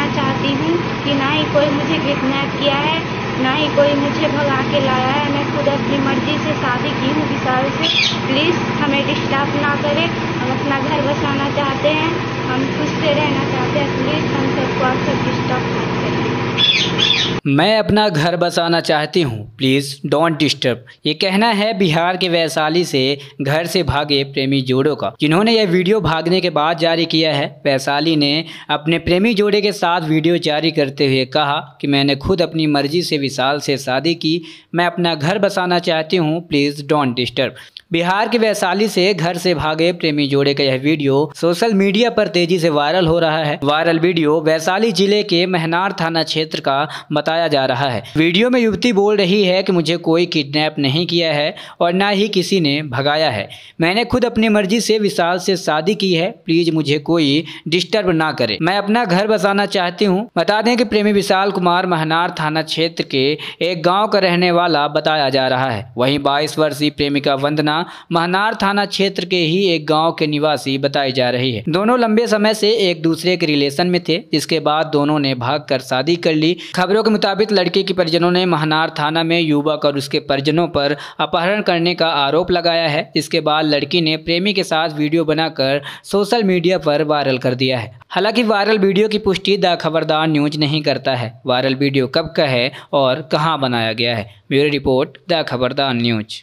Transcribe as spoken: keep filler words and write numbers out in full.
कहना चाहती हूँ कि ना ही कोई मुझे किडनैप किया है, ना ही कोई मुझे भगा के लाया है। मैं खुद अपनी मर्जी से शादी की हूँ विशाल से। प्लीज़ हमें डिस्टर्ब ना करें, हम अपना घर बसाना चाहते हैं, हम खुश से रहना चाहते हैं। प्लीज़ हम सबको आप सब डिस्टर्ब ना करें। मैं अपना घर बसाना चाहती हूँ, प्लीज़ डोंट डिस्टर्ब। ये कहना है बिहार के वैशाली से घर से भागे प्रेमी जोड़ों का, जिन्होंने यह वीडियो भागने के बाद जारी किया है। वैशाली ने अपने प्रेमी जोड़े के साथ वीडियो जारी करते हुए कहा कि मैंने खुद अपनी मर्जी से विशाल से शादी की, मैं अपना घर बसाना चाहती हूँ, प्लीज़ डोंट डिस्टर्ब। बिहार के वैशाली से घर से भागे प्रेमी जोड़े का यह वीडियो सोशल मीडिया पर तेजी से वायरल हो रहा है। वायरल वीडियो वैशाली जिले के महनार थाना क्षेत्र का बताया जा रहा है। वीडियो में युवती बोल रही है कि मुझे कोई किडनैप नहीं किया है और ना ही किसी ने भगाया है, मैंने खुद अपनी मर्जी से विशाल से शादी की है, प्लीज मुझे कोई डिस्टर्ब ना करे, मैं अपना घर बसाना चाहती हूँ। बता दें कि प्रेमी विशाल कुमार महनार थाना क्षेत्र के एक गाँव का रहने वाला बताया जा रहा है। वहीं बाईस वर्षीय प्रेमिका वंदना महनार थाना क्षेत्र के ही एक गांव के निवासी बताई जा रही है। दोनों लंबे समय से एक दूसरे के रिलेशन में थे, जिसके बाद दोनों ने भागकर शादी कर ली। खबरों के मुताबिक लड़के के परिजनों ने महनार थाना में युवक और उसके परिजनों पर अपहरण करने का आरोप लगाया है। इसके बाद लड़की ने प्रेमी के साथ वीडियो बनाकर सोशल मीडिया पर वायरल कर दिया है। हालांकि वायरल वीडियो की पुष्टि द खबरदार न्यूज नहीं करता है। वायरल वीडियो कब का है और कहां बनाया गया है, bureau report the Khabardar news.